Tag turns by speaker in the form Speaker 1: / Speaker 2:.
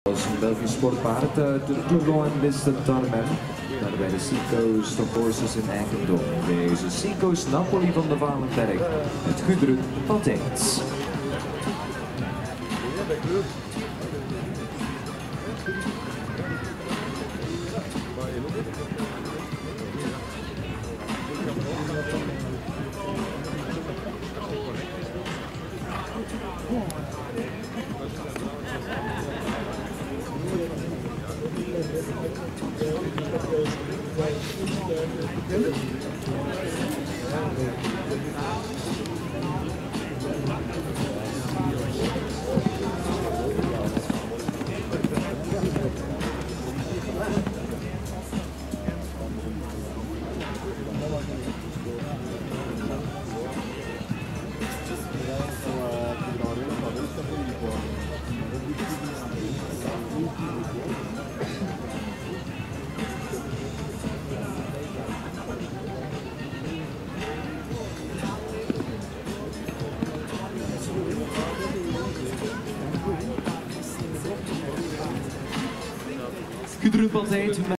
Speaker 1: Als een Belgisch sportpaard, de Clermont en Liston Tournament. Daarbij de Seacoast of Horses in Eigendom. Deze Seacoast Napoli van de Valenberg. Het Gudrun Patijns.
Speaker 2: Gudrun Patijns.